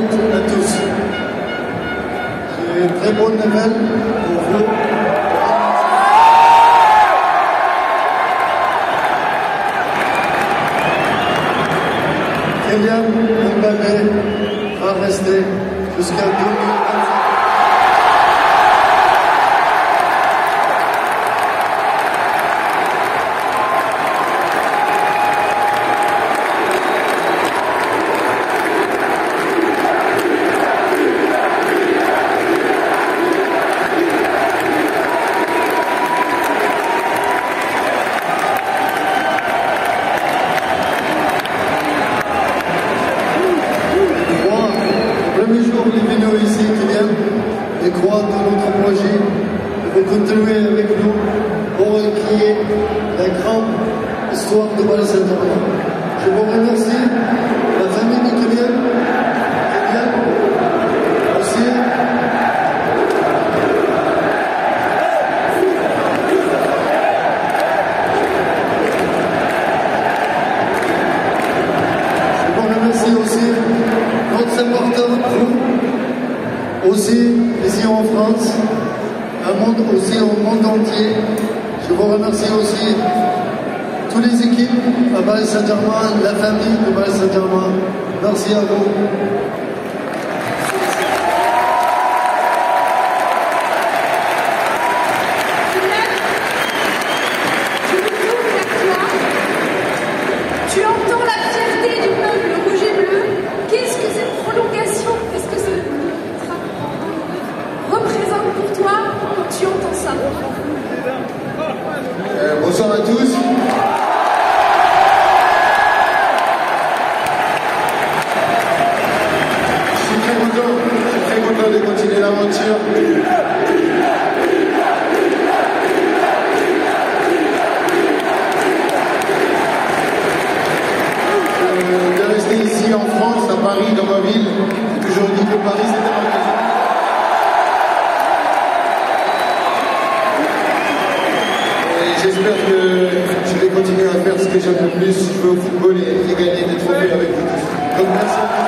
toutes et à tous. J'ai une très bonne nouvelle pour vous. Kylian Mbappé va rester jusqu'à 2025. Et croire dans notre projet, de continuer avec nous pour écrire la grande histoire de Paris Saint-Germain. Je vous remercie, la famille de Kylian aussi. Je vous remercie aussi notre supporter, aussi ici en France, aussi au monde entier. Je vous remercie aussi toutes les équipes à Paris Saint-Germain, la famille de Paris Saint-Germain. Merci à vous. Tu entends la fierté du peuple rouge et bleu. Qu'est-ce que cette prolongation, qu'est-ce que ce représente pour toi quand tu entends ça? Bonsoir à tous. Je suis très content de continuer l'aventure. De rester ici en France, à Paris, dans ma ville. J'ai toujours dit que Paris c'était ma maison. J'espère que je vais continuer à faire ce que j'aime le plus, jouer au football et gagner des trophées avec vous tous. Donc merci à tous.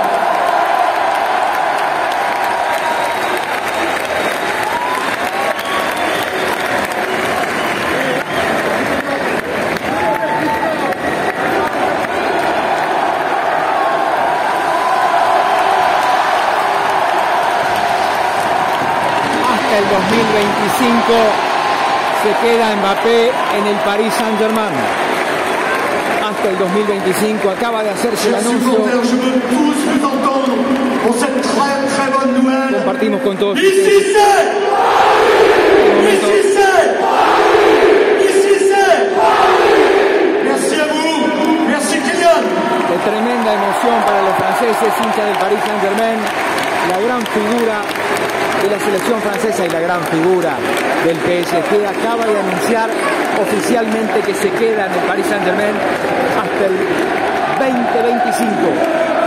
Hasta el 2025 se queda Mbappé en el Paris Saint-Germain. Hasta el 2025, acaba de hacerse el anuncio. Compartimos con todos ustedes. De tremenda emoción para los franceses, hinchas del Paris Saint-Germain, la gran figura de la selección francesa y la gran figura del PSG acaba de anunciar oficialmente que se queda en el Paris Saint-Germain hasta el 2025.